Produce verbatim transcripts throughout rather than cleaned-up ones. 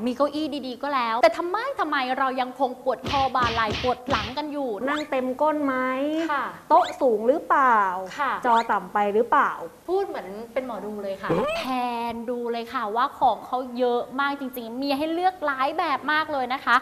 มีเก้าอี้ดีๆก็แล้วแต่ทำไมทำไมเรายังคงปวดคอบ่าไหล่ปวดหลังกันอยู่นั่งเต็มก้นไหมโต๊ะสูงหรือเปล่าจอต่ำไปหรือเปล่าพูดเหมือนเป็นหมอดูเลยค่ะแทนดูเลยค่ะว่าของเขาเยอะมากจริงๆมีให้เลือกหลายแบบมากเลยนะคะ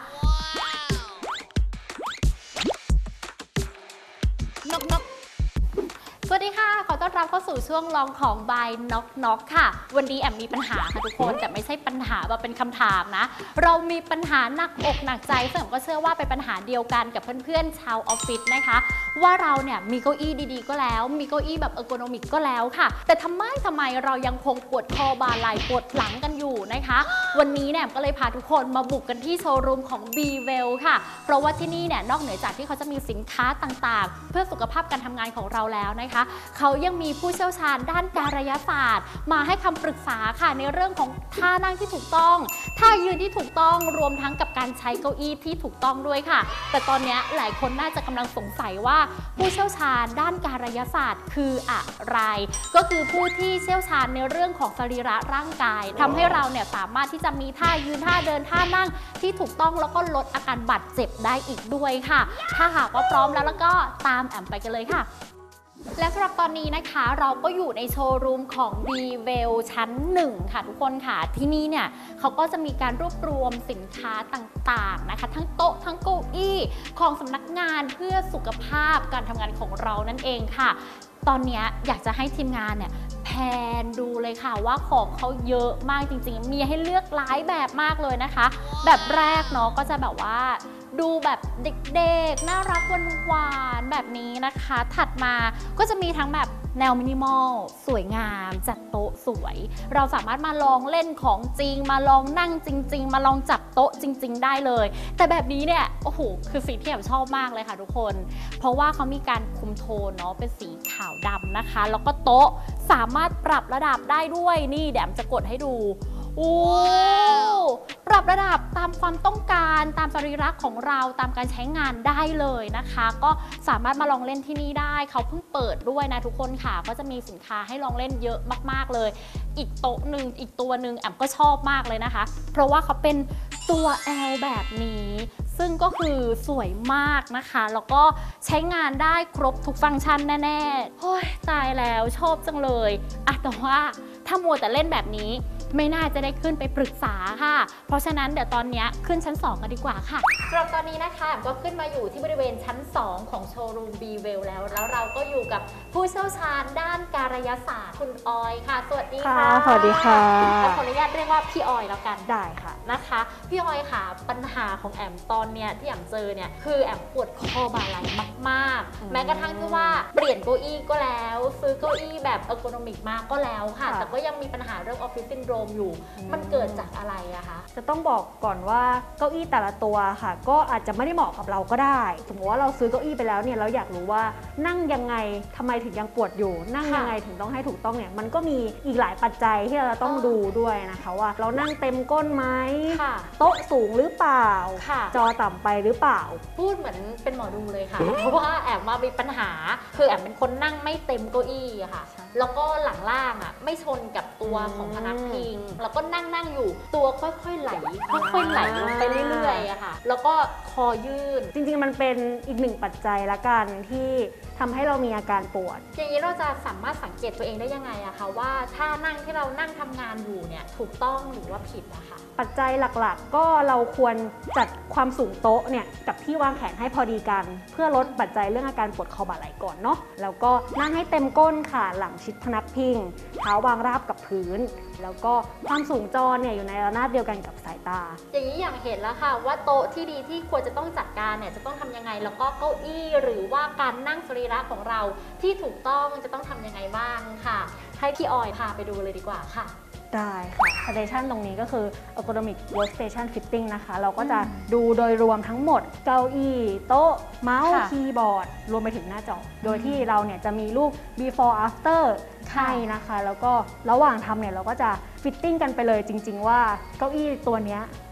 นกนกสวัสดีค่ะขอต้อนรับเข้าสู่ช่วงลองของบายน็อกน็อกค่ะวันนี้แอมมีปัญหาค่ะทุกคนแต่ไม่ใช่ปัญหาแบบเป็นคำถามนะเรามีปัญหาหนักอกหนักใจซึ่งแอมก็เชื่อว่าเป็นปัญหาเดียวกันกับเพื่อนๆชาวออฟฟิศนะคะว่าเราเนี่ยมีเก้าอี้ดีๆก็แล้วมีเก้าอี้แบบเออร์โกนอมิกก็แล้วค่ะแต่ทำไมทำไมเรายังคงปวดคอบ่าไหล่ปวดหลังกันอยู่นะคะวันนี้เนี่ยก็เลยพาทุกคนมาบุกกันที่โชว์รูมของ บี เวล ค่ะเพราะว่าที่นี่เนี่ยนอกเหนือจากที่เขาจะมีสินค้าต่างๆเพื่อสุขภาพการทำงานของเราแล้วนะคะเขายังมีผู้เชี่ยวชาญด้านการยศาสตร์มาให้คำปรึกษาค่ะในเรื่องของท่านั่งที่ถูกต้องท่ายืนที่ถูกต้องรวมทั้งกับการใช้เก้าอี้ที่ถูกต้องด้วยค่ะแต่ตอนนี้หลายคนน่าจะกำลังสงสัยว่าผู้เชี่ยวชาญด้านการยศาสตร์คืออะไรก็คือผู้ที่เชี่ยวชาญในเรื่องของสรีระร่างกายทำให้เราเนี่ยสามารถที่จะมีท่ายืนท่าเดินท่านั่งที่ถูกต้องแล้วก็ลดอาการบาดเจ็บได้อีกด้วยค่ะถ้าหากว่าพร้อมแล้วแล้วก็ตามแอมไปกันเลยค่ะและสำหรับตอนนี้นะคะเราก็อยู่ในโชว์รูมของ บี เวล ชั้นหนึ่งค่ะทุกคนค่ะที่นี่เนี่ยเขาก็จะมีการรวบรวมสินค้าต่างๆนะคะทั้งโต๊ะทั้งเก้าอี้ของสำนักงานเพื่อสุขภาพการทำงานของเรานั่นเองค่ะตอนนี้อยากจะให้ทีมงานเนี่ยแพนดูเลยค่ะว่าของเขาเยอะมากจริงๆมีให้เลือกหลายแบบมากเลยนะคะแบบแรกเนาะก็จะแบบว่าดูแบบเด็กๆน่ารักหวานๆแบบนี้นะคะถัดมาก็จะมีทั้งแบบแนวมินิมอลสวยงามจัดโต๊ะสวยเราสามารถมาลองเล่นของจริงมาลองนั่งจริงๆมาลองจับโต๊ะจริงๆได้เลยแต่แบบนี้เนี่ยโอ้โหคือสีที่แอมชอบมากเลยค่ะทุกคนเพราะว่าเขามีการคุมโทนเนาะเป็นสีขาวดำนะคะแล้วก็โต๊ะสามารถปรับระดับได้ด้วยนี่เดี๋ยวแอมจะกดให้ดูโอ้ปรับระดับตามความต้องการตามสรีระของเราตามการใช้งานได้เลยนะคะก็สามารถมาลองเล่นที่นี่ได้เขาเพิ่งเปิดด้วยนะทุกคนค่ะก็จะมีสินค้าให้ลองเล่นเยอะมากๆเลยอีกโต๊ะหนึ่งอีกตัวหนึ่งแอมก็ชอบมากเลยนะคะเพราะว่าเขาเป็นตัว แอล แบบนี้ซึ่งก็คือสวยมากนะคะแล้วก็ใช้งานได้ครบทุกฟังก์ชันแน่ๆโอ้ยตายแล้วชอบจังเลยอะแต่ว่าถ้ามัวแต่เล่นแบบนี้ไม่น่าจะได้ขึ้นไปปรึกษาค่ะเพราะฉะนั้นเดี๋ยวตอนนี้ขึ้นชั้นสองกันดีกว่าค่ะสำหรับตอนนี้นะคะก็ขึ้นมาอยู่ที่บริเวณชั้นสองของโชว์รูม บี เวล แล้วแล้วเราก็อยู่กับผู้เชี่ยวชาญด้านการยศาสตร์คุณออยค่ะสวัสดีค่ะสวัสดีค่ะขออนุญาตเรียกว่าพี่ออยแล้วกันได้ค่ะนะคะพี่ออยค่ะปัญหาของแอมตอนเนี้ยที่แอมเจอเนี่ยคือแอมปวดคอบ่าไหล่มากๆแม้กระทั่งที่ว่าเปลี่ยนเก้าอี้ก็แล้วซื้อเก้าอี้แบบเออร์โกนอมิกมาก็แล้วค่ะแต่ก็ยังมีปัญหาเรื่องออฟฟิศซินโดรมอยู่มันเกิดจากอะไรอะคะจะต้องบอกก่อนว่าเก้าอี้แต่ละตัวค่ะก็อาจจะไม่ได้เหมาะกับเราก็ได้สมมติว่าเราซื้อเก้าอี้ไปแล้วเนี่ยเราอยากรู้ว่านั่งยังไงทำไมถึงยังปวดอยู่นั่งยังไงถึงต้องให้ถูกต้องเนี่ยมันก็มีอีกหลายปัจจัยที่เราต้องดูด้วยนะคะว่าเรานั่งเต็มก้นไหมโต๊ะสูงหรือเปล่าจอต่ำไปหรือเปล่าพูดเหมือนเป็นหมอดูเลยค่ะเพราะว่าแอมมามีปัญหาคือแอมเป็นคนนั่งไม่เต็มเก้าอี้อะค่ะแล้วก็หลังล่างอะไม่ชนกับตัวของพนักพิงแล้วก็นั่งนั่งอยู่ตัวค่อยๆไหลค่อยๆไหลลงไปเรื่อยๆอะค่ะแล้วก็คอยืดจริงๆมันเป็นอีกหนึ่งปัจจัยละกันที่ทำให้เรามีอาการปวดอย่างนี้เราจะสามารถสังเกตตัวเองได้ยังไงอะคะว่าถ้านั่งที่เรานั่งทำงานอยู่เนี่ยถูกต้องหรือว่าผิดอะคะปัจจัยหลักๆก็เราควรจัดความสูงโต๊ะเนี่ยกับที่วางแขนให้พอดีกันเพื่อลดปัจจัยเรื่องอาการปวดคอบ่าไหล่ก่อนเนาะแล้วก็นั่งให้เต็มก้นค่ะหลังชิดพนักพิงเท้าวางราบกับพื้นแล้วก็ความสูงจอเนี่ยอยู่ในระนาบเดียวกันกับสายตาอย่างนี้อย่างเห็นแล้วค่ะว่าโต๊ะที่ดีที่ควรจะต้องจัดการเนี่ยจะต้องทำยังไงแล้วก็เก้าอี้หรือว่าการนั่งสรีระของเราที่ถูกต้องจะต้องทำยังไงบ้างค่ะให้พี่ออยพาไปดูเลยดีกว่าค่ะได้ค่ะ Station ตรงนี้ก็คือ Ergonomic Workstation Fitting นะคะเราก็จะดูโดยรวมทั้งหมดเก้าอี้โต๊ะเมาส์คีย์บอร์ดรวมไปถึงหน้าจอโดยที่เราเนี่ยจะมีรูป before after ให้นะคะแล้วก็ระหว่างทำเนี่ยเราก็จะฟิตติ้งกันไปเลยจริงๆว่าเก้าอี้ตัวนี้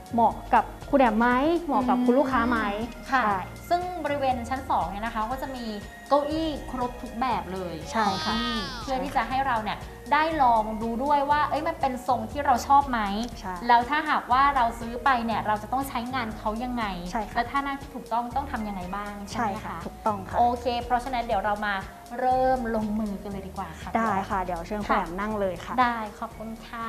เหมาะกับคุณแอมไหมเหมาะกับคุณลูกค้าไหมค่ะใช่ซึ่งบริเวณชั้นสองเนี่ยนะคะก็จะมีเก้าอี้ครบทุกแบบเลยใช่ค่ะอืมเพื่อที่จะให้เราเนี่ยได้ลองดูด้วยว่าเอ้ยมันเป็นทรงที่เราชอบไหมใช่แล้วถ้าหากว่าเราซื้อไปเนี่ยเราจะต้องใช้งานเขายังไงใช่ค่ะและถ้านั่งที่ถูกต้องต้องทำยังไงบ้างใช่ใช่ไหมค่ะคะถูกต้องค่ะโอเค เพราะฉะนั้นเดี๋ยวเรามาเริ่มลงมือกันเลยดีกว่าค่ะได้ค่ะ เดี๋ยวเชิญคุณแอมนั่งเลยค่ะได้ขอบคุณค่ะ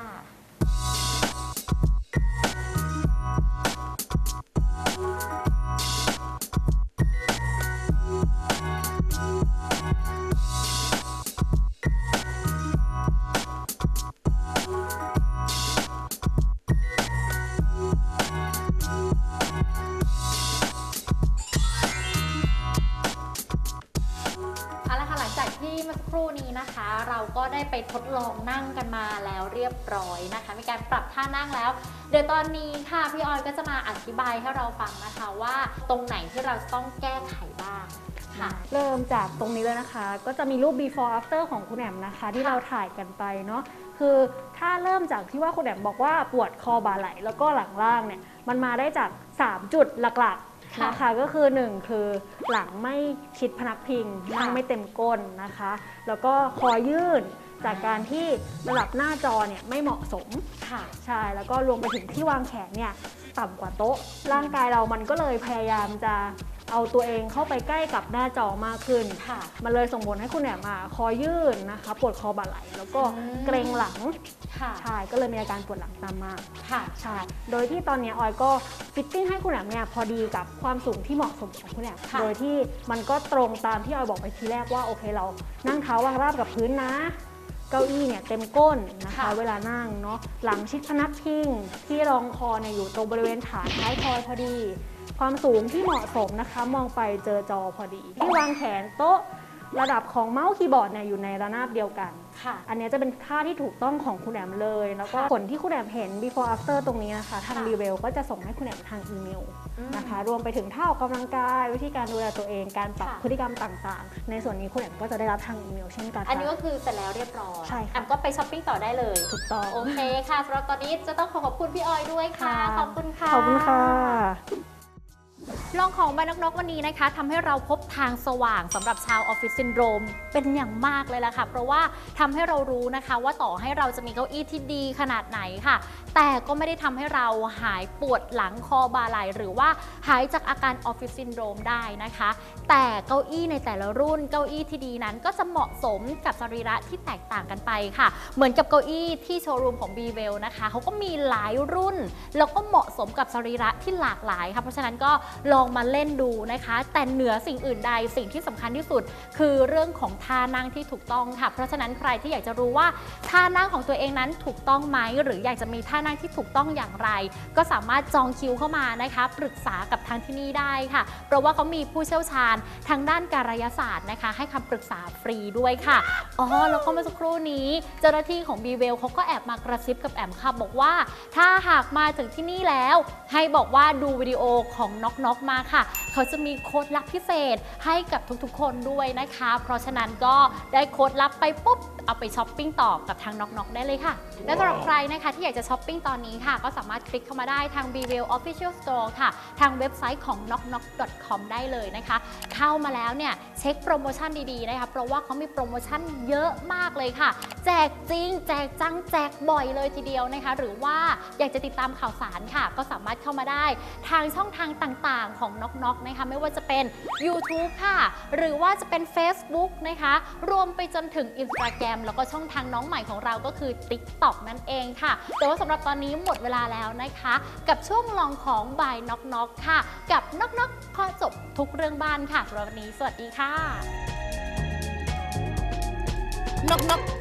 เอาละค่ะหลังจากที่เมื่อสักครู่นี้นะคะ เราก็ได้ไปทดลองนั่งกันมาแล้วเรียบร้อยนะคะมีการปรับท่านั่งแล้ว เดี๋ยวตอนนี้ค่ะพี่ออยก็จะมาอธิบายให้เราฟังนะคะว่าตรงไหนที่เราจะต้องแก้ไขบ้างค่ะเริ่มจากตรงนี้เลยนะคะ ก็จะมีรูป before after ของคุณแอมนะคะ ที่ค่ะเราถ่ายกันไปเนาะคือถ้าเริ่มจากที่ว่าคุณแอมบอกว่าปวดคอบ่าไหล่แล้วก็หลังล่างเนี่ยมันมาได้จาก สาม จุดหลักๆนะคะก็คือ หนึ่ง คือหลังไม่ชิดพนักพิงนั่งไม่เต็มก้นนะคะ แล้วก็คอยื่นจากการที่ระดับหน้าจอเนี่ยไม่เหมาะสมค่ะใช่แล้วก็รวมไปถึงที่วางแขนเนี่ยต่ำกว่าโต๊ะ ร่างกายเรามันก็เลยพยายามจะเอาตัวเองเข้าไปใกล้กับหน้าจอมากขึ้นค่ะมันเลยส่งผลให้คุณแอมอะคอยื่นนะคะปวดคอบ่าไหล่แล้วก็อืมเกร็งหลังค่ะใช่ก็เลยมีอาการปวดหลังตามมาค่ะใช่โดยที่ตอนนี้ออยก็ฟิตติ้งให้คุณแอมเนี่ยพอดีกับความสูงที่เหมาะสมของคุณแอมค่ะโดยที่มันก็ตรงตามที่ออยบอกไปทีแรกว่าโอเคเรานั่งเท้าวางราบกับพื้นนะ เก้าอี้เนี่ยเต็มก้นนะคะค่ะเวลานั่งเนาะหลังชิดพนักพิงที่รองคอเนี่ยอยู่ตรงบริเวณฐานท้ายทอยพอดี ความสูงที่เหมาะสมนะคะมองไปเจอจอพอดี ที่วางแขนโต๊ะระดับของเมาส์คีย์บอร์ดเนี่ยอยู่ในระนาบเดียวกันค่ะอันนี้จะเป็นท่าที่ถูกต้องของคุณแอมเลย แล้วก็ค่ะผลที่คุณแอมเห็น before after ตรงนี้นะคะ ทางค่ะรีเวลก็จะส่งให้คุณแอมทางอีเมลอืมนะคะ รวมไปถึงท่าออกกำลังกาย วิธีการดูแลตัวเอง การปรับค่ะพฤติกรรมต่างๆ ในส่วนนี้คุณแอมก็จะได้รับทางอีเมลเช่นกันอันนี้ค่ะก็คือเสร็จแล้วเรียบร้อยใช่ค่ะแอมก็ไปช้อปปิ้งต่อได้เลยถูกต้องโอเคค่ะสำหรับตอนนี้จะต้องขอขอบคุณพี่ออยด้วยค่ะค่ะขอบคุณค่ะขอบคุณค่ะลองของใบนกๆวันนี้นะคะทำให้เราพบทางสว่างสำหรับชาวออฟฟิศซินโดรมเป็นอย่างมากเลยล่ะค่ะเพราะว่าทำให้เรารู้นะคะว่าต่อให้เราจะมีเก้าอี้ที่ดีขนาดไหนค่ะ แต่ก็ไม่ได้ทำให้เราหายปวดหลังคอบ่าไหล่หรือว่าหายจากอาการออฟฟิศซินโดรมได้นะคะ แต่เก้าอี้ในแต่ละรุ่นเก้าอี้ที่ดีนั้นก็จะเหมาะสมกับสรีระที่แตกต่างกันไปค่ะ เหมือนกับเก้าอี้ที่โชว์รูมของ บี เวล นะคะเขาก็มีหลายรุ่น แล้วก็เหมาะสมกับสรีระที่หลากหลายค่ะเพราะฉะนั้นก็ลองมาเล่นดูนะคะ แต่เหนือสิ่งอื่นใดสิ่งที่สำคัญที่สุด คือเรื่องของท่านั่งที่ถูกต้องค่ะ เพราะฉะนั้นใครที่อยากจะรู้ว่าท่านั่งของตัวเองนั้นถูกต้องไหมหรืออยากจะมีท่านั่งที่ถูกต้องอย่างไร ก็สามารถจองคิวเข้ามานะคะปรึกษากับทางที่นี่ได้ค่ะ เพราะว่าเขามีผู้เชี่ยวชาญทางด้านการยศาสตร์นะคะ ให้คำปรึกษาฟรีด้วยค่ะอ๋อแล้วก็เมื่อสักครู่นี้เจ้าหน้าที่ของ บี เวล เขาก็แอบมากระซิบกับแอมค่ะบอกว่าถ้าหากมาถึงที่นี่แล้ว ให้บอกว่าดูวิดีโอของน็อกน็อกมาค่ะ เขาจะมีโค้ดลับพิเศษให้กับทุกๆคนด้วยนะคะ เพราะฉะนั้นก็ได้โค้ดลับไปปุ๊บเอาไปช้อปปิ้งต่อกับทางน็อกน็อกได้เลยค่ะ และสำหรับใครนะคะที่อยากจะช้อปปิ้งตอนนี้ค่ะ ก็สามารถคลิกเข้ามาได้ทาง บี เวล Official Store ค่ะ ทางเว็บไซต์ของ น็อกน็อก ดอท คอม ได้เลยนะคะ เข้ามาแล้วเนี่ยเช็คโปรโมชั่นดีๆนะคะเพราะว่าเขามีโปรโมชั่นเยอะมากเลยค่ะ แจกจริง แจกจังแจกบ่อยเลยทีเดียวนะคะ หรือว่าอยากจะติดตามข่าวสารค่ะ ก็สามารถเข้ามาได้ทางช่องทางต่างๆของน็อกน็อกนะคะไม่ว่าจะเป็น ยูทูบ ค่ะ หรือว่าจะเป็น เฟซบุ๊ก นะคะ รวมไปจนถึง อินสตาแกรม แล้วก็ช่องทางน้องใหม่ของเราก็คือ ติ๊กต็อก นั่นเองค่ะ แต่ว่าสำหรับตอนนี้หมดเวลาแล้วนะคะ กับช่วงลองของบายน็อกน็อกค่ะ กับน็อกน็อกข้อจบทุกเรื่องบ้านค่ะสำหรับวันนี้สวัสดีค่ะน็อกน็อก